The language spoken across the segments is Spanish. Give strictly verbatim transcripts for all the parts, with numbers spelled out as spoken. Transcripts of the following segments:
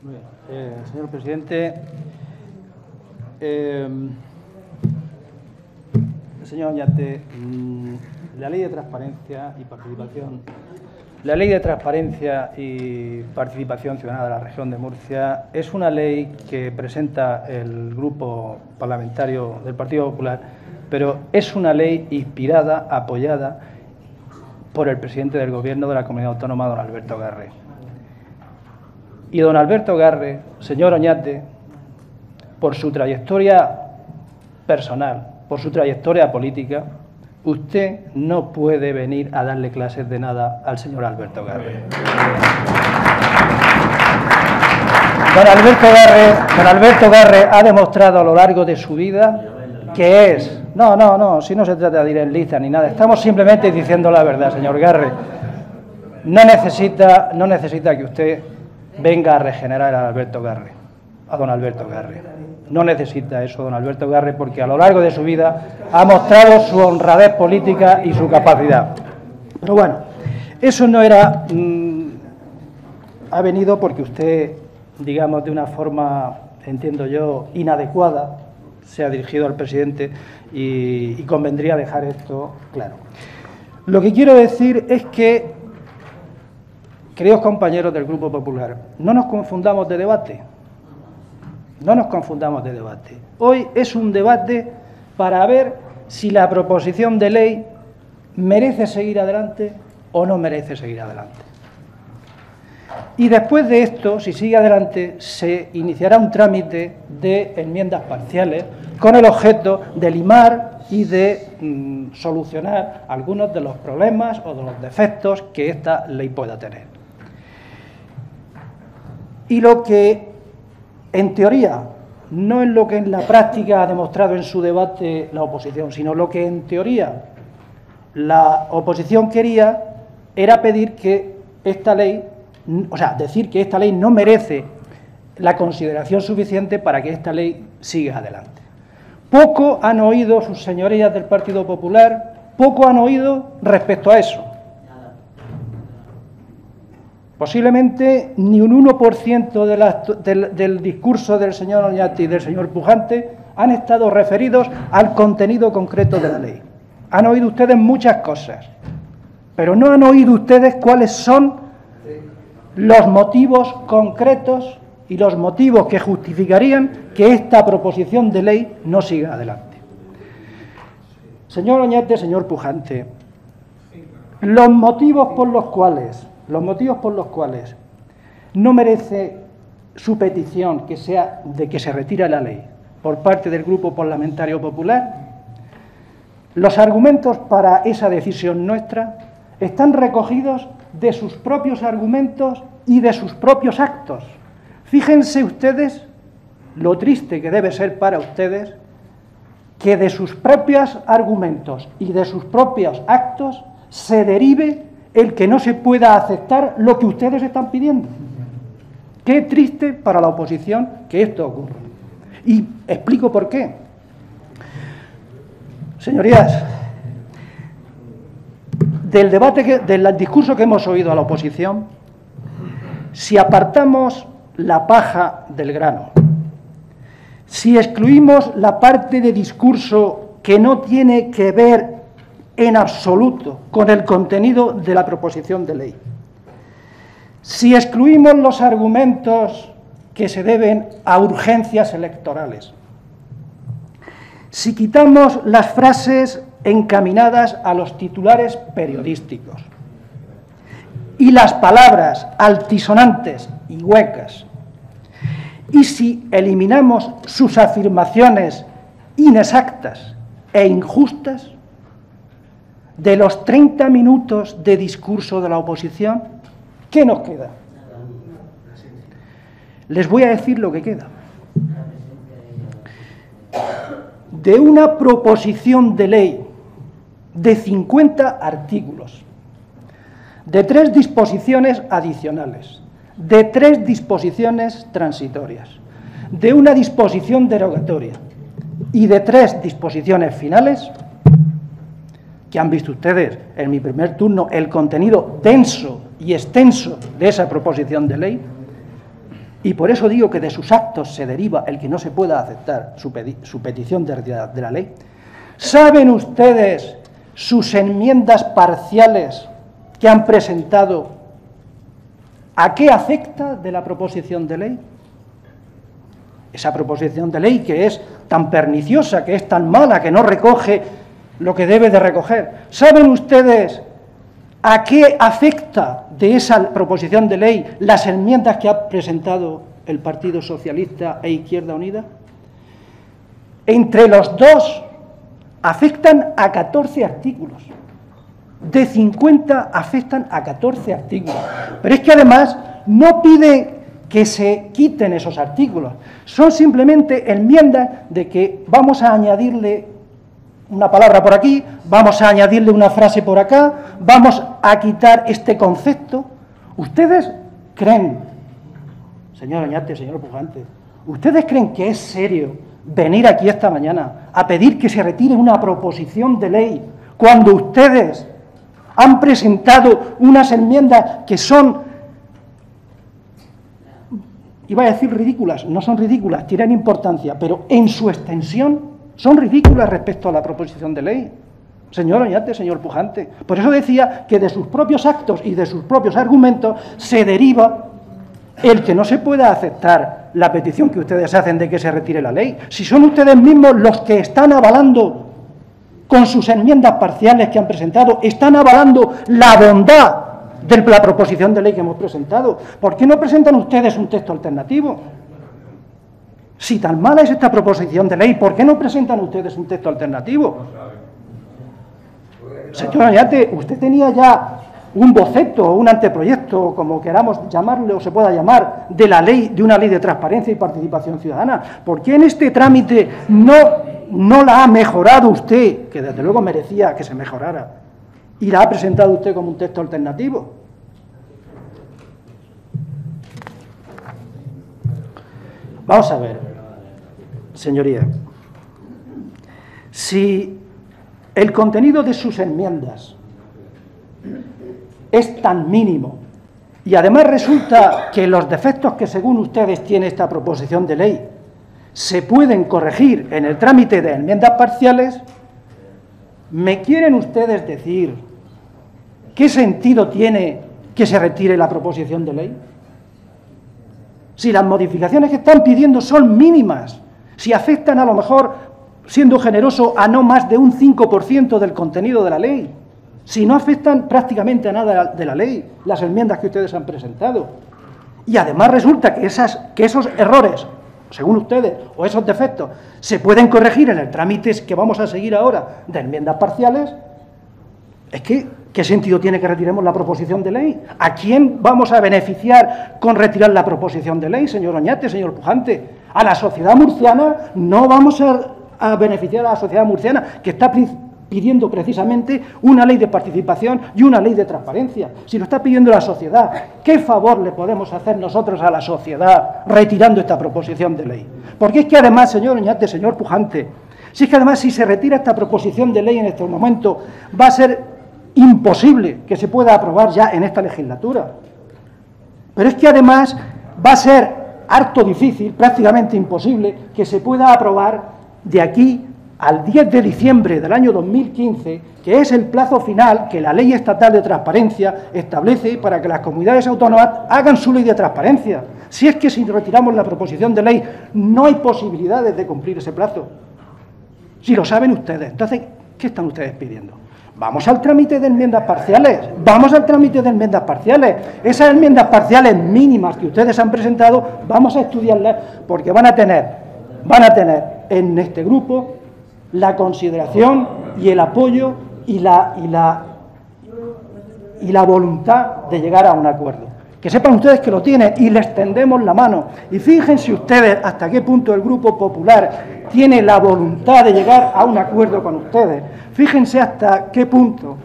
Eh, señor presidente, eh, señor Oñate, mmm, la ley de transparencia y participación, la ley de transparencia y participación ciudadana de la región de Murcia es una ley que presenta el grupo parlamentario del Partido Popular, pero es una ley inspirada, apoyada por el presidente del Gobierno de la Comunidad Autónoma, don Alberto Garre. Y don Alberto Garre, señor Oñate, por su trayectoria personal, por su trayectoria política, usted no puede venir a darle clases de nada al señor Alberto Garre. Don Alberto Garre, don Alberto Garre ha demostrado a lo largo de su vida que es... No, no, no, si no se trata de ir en lista ni nada, estamos simplemente diciendo la verdad, señor Garre. No necesita, no necesita que usted venga a regenerar a Alberto Garre, a don Alberto Garre. No necesita eso, don Alberto Garre, porque a lo largo de su vida ha mostrado su honradez política y su capacidad. Pero bueno, eso no era... Mmm, ha venido porque usted, digamos, de una forma, entiendo yo, inadecuada, se ha dirigido al presidente y, y convendría dejar esto claro. Lo que quiero decir es que, queridos compañeros del Grupo Popular, no nos confundamos de debate. No nos confundamos de debate. Hoy es un debate para ver si la proposición de ley merece seguir adelante o no merece seguir adelante. Y después de esto, si sigue adelante, se iniciará un trámite de enmiendas parciales con el objeto de limar y de mm, solucionar algunos de los problemas o de los defectos que esta ley pueda tener. Y lo que, en teoría, no es lo que en la práctica ha demostrado en su debate la oposición, sino lo que en teoría la oposición quería era pedir que esta ley, o sea, decir que esta ley no merece la consideración suficiente para que esta ley siga adelante. Poco han oído sus señorías del Partido Popular, poco han oído respecto a eso. Posiblemente ni un uno por ciento de la, del, del discurso del señor Oñate y del señor Pujante han estado referidos al contenido concreto de la ley. Han oído ustedes muchas cosas, pero no han oído ustedes cuáles son los motivos concretos y los motivos que justificarían que esta proposición de ley no siga adelante. Señor Oñate, señor Pujante, los motivos por los cuales... Los motivos por los cuales no merece su petición que sea de que se retire la ley por parte del Grupo Parlamentario Popular, los argumentos para esa decisión nuestra están recogidos de sus propios argumentos y de sus propios actos. Fíjense ustedes lo triste que debe ser para ustedes que de sus propios argumentos y de sus propios actos se derive el que no se pueda aceptar lo que ustedes están pidiendo. Qué triste para la oposición que esto ocurra. Y explico por qué. Señorías, del debate, que, del discurso que hemos oído a la oposición, si apartamos la paja del grano, si excluimos la parte de discurso que no tiene que ver en absoluto con el contenido de la proposición de ley, si excluimos los argumentos que se deben a urgencias electorales, si quitamos las frases encaminadas a los titulares periodísticos y las palabras altisonantes y huecas, y si eliminamos sus afirmaciones inexactas e injustas, de los treinta minutos de discurso de la oposición, ¿qué nos queda? Les voy a decir lo que queda. De una proposición de ley de cincuenta artículos, de tres disposiciones adicionales, de tres disposiciones transitorias, de una disposición derogatoria y de tres disposiciones finales, que han visto ustedes en mi primer turno el contenido denso y extenso de esa proposición de ley, Y por eso digo que de sus actos se deriva el que no se pueda aceptar su, su petición de retirada de la ley. ¿Saben ustedes sus enmiendas parciales que han presentado? ¿A qué afecta de la proposición de ley? Esa proposición de ley que es tan perniciosa, que es tan mala, que no recoge lo que debe de recoger. ¿Saben ustedes a qué afecta de esa proposición de ley las enmiendas que ha presentado el Partido Socialista e Izquierda Unida? Entre los dos afectan a catorce artículos. De cincuenta afectan a catorce artículos. Pero es que además no pide que se quiten esos artículos. Son simplemente enmiendas de que vamos a añadirle una palabra por aquí, vamos a añadirle una frase por acá, vamos a quitar este concepto. ¿Ustedes creen, señor Oñate, señor Pujante, ustedes creen que es serio venir aquí esta mañana a pedir que se retire una proposición de ley cuando ustedes han presentado unas enmiendas que son, iba a decir ridículas, no son ridículas, tienen importancia, pero en su extensión son ridículas respecto a la proposición de ley? Señor Oñate, señor Pujante, por eso decía que de sus propios actos y de sus propios argumentos se deriva el que no se pueda aceptar la petición que ustedes hacen de que se retire la ley. Si son ustedes mismos los que están avalando con sus enmiendas parciales que han presentado, están avalando la bondad de la proposición de ley que hemos presentado. ¿Por qué no presentan ustedes un texto alternativo? Si tan mala es esta proposición de ley, ¿por qué no presentan ustedes un texto alternativo? Señor Oñate, usted tenía ya un boceto, un anteproyecto, como queramos llamarle o se pueda llamar, de la ley, de una ley de transparencia y participación ciudadana. ¿Por qué en este trámite no, no la ha mejorado usted, que desde luego merecía que se mejorara, y la ha presentado usted como un texto alternativo? Vamos a ver, señoría, si el contenido de sus enmiendas es tan mínimo y además resulta que los defectos que según ustedes tiene esta proposición de ley se pueden corregir en el trámite de enmiendas parciales, ¿me quieren ustedes decir qué sentido tiene que se retire la proposición de ley? Si las modificaciones que están pidiendo son mínimas, si afectan a lo mejor, siendo generoso, a no más de un cinco por ciento del contenido de la ley, si no afectan prácticamente a nada de la ley, las enmiendas que ustedes han presentado. Y además resulta que, esas, que esos errores, según ustedes, o esos defectos, se pueden corregir en el trámite que vamos a seguir ahora de enmiendas parciales. Es que, ¿qué sentido tiene que retiremos la proposición de ley? ¿A quién vamos a beneficiar con retirar la proposición de ley, señor Oñate, señor Pujante? ¿A la sociedad murciana? No vamos a, a beneficiar a la sociedad murciana, que está pidiendo precisamente una ley de participación y una ley de transparencia. Si lo está pidiendo la sociedad, ¿qué favor le podemos hacer nosotros a la sociedad retirando esta proposición de ley? Porque es que además, señor Oñate, señor Pujante, si es que además si se retira esta proposición de ley en este momento, va a ser imposible que se pueda aprobar ya en esta legislatura. Pero es que además va a ser harto difícil, prácticamente imposible, que se pueda aprobar de aquí al diez de diciembre del año dos mil quince, que es el plazo final que la Ley Estatal de Transparencia establece para que las comunidades autónomas hagan su ley de transparencia. Si es que si retiramos la proposición de ley no hay posibilidades de cumplir ese plazo. Si lo saben ustedes, entonces, ¿qué están ustedes pidiendo? Vamos al trámite de enmiendas parciales, vamos al trámite de enmiendas parciales. Esas enmiendas parciales mínimas que ustedes han presentado, vamos a estudiarlas porque van a tener, van a tener en este grupo la consideración y el apoyo y la, y la, y la voluntad de llegar a un acuerdo. Que sepan ustedes que lo tienen y les tendemos la mano. Y fíjense ustedes hasta qué punto el Grupo Popular tiene la voluntad de llegar a un acuerdo con ustedes. Fíjense hasta qué punto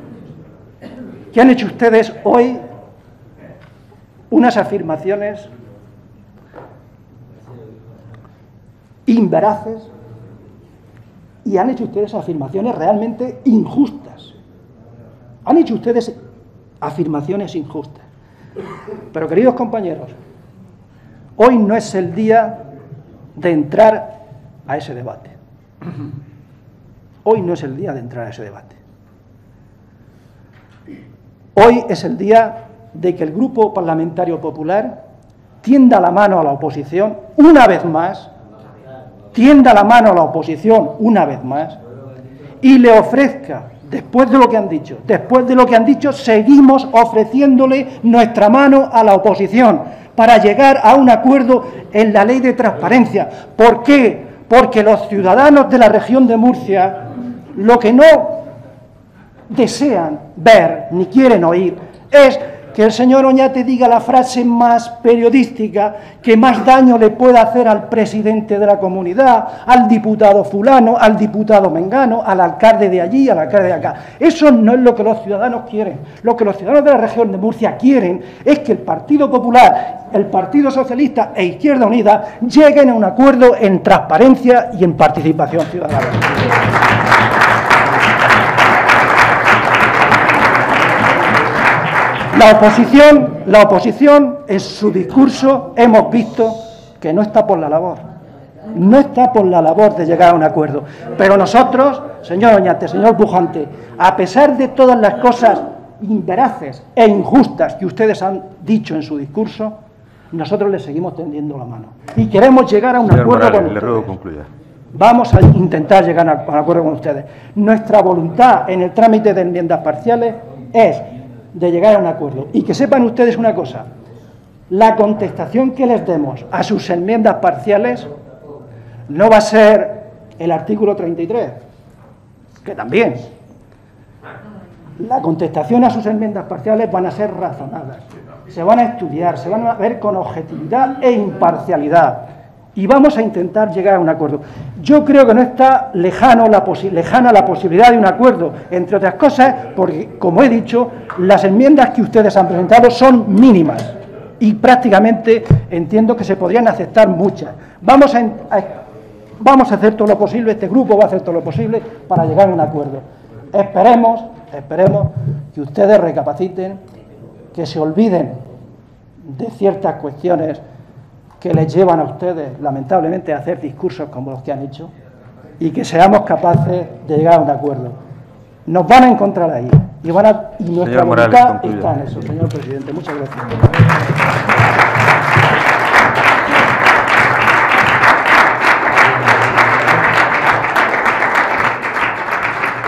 que han hecho ustedes hoy unas afirmaciones inveraces y han hecho ustedes afirmaciones realmente injustas. Han hecho ustedes afirmaciones injustas. Pero, queridos compañeros, hoy no es el día de entrar a ese debate. Hoy no es el día de entrar a ese debate. Hoy es el día de que el Grupo Parlamentario Popular tienda la mano a la oposición una vez más, tienda la mano a la oposición una vez más y le ofrezca, después de lo que han dicho, después de lo que han dicho, seguimos ofreciéndole nuestra mano a la oposición para llegar a un acuerdo en la ley de transparencia. ¿Por qué? Porque los ciudadanos de la región de Murcia lo que no desean ver ni quieren oír es que el señor Oñate diga la frase más periodística que más daño le pueda hacer al presidente de la comunidad, al diputado fulano, al diputado mengano, al alcalde de allí, al alcalde de acá. Eso no es lo que los ciudadanos quieren. Lo que los ciudadanos de la región de Murcia quieren es que el Partido Popular, el Partido Socialista e Izquierda Unida lleguen a un acuerdo en transparencia y en participación ciudadana. La oposición, la oposición, en su discurso hemos visto que no está por la labor, no está por la labor de llegar a un acuerdo. Pero nosotros, señor Oñate, señor Pujante, a pesar de todas las cosas inveraces e injustas que ustedes han dicho en su discurso, nosotros les seguimos tendiendo la mano. Y queremos llegar a un Señor acuerdo Morales, con le ruego ustedes. concluya. Vamos a intentar llegar a un acuerdo con ustedes. Nuestra voluntad en el trámite de enmiendas parciales es de llegar a un acuerdo. Y que sepan ustedes una cosa, la contestación que les demos a sus enmiendas parciales no va a ser el artículo treinta y tres, que también. La contestación a sus enmiendas parciales van a ser razonadas, se van a estudiar, se van a ver con objetividad e imparcialidad. Y vamos a intentar llegar a un acuerdo. Yo creo que no está lejano la lejana la posibilidad de un acuerdo, entre otras cosas, porque, como he dicho, las enmiendas que ustedes han presentado son mínimas y prácticamente entiendo que se podrían aceptar muchas. Vamos a, a, vamos a hacer todo lo posible, este grupo va a hacer todo lo posible para llegar a un acuerdo. Esperemos, esperemos que ustedes recapaciten, que se olviden de ciertas cuestiones que les llevan a ustedes, lamentablemente, a hacer discursos como los que han hecho y que seamos capaces de llegar a un acuerdo. Nos van a encontrar ahí y, van a, y nuestra voluntad está en eso, señor presidente. Muchas gracias.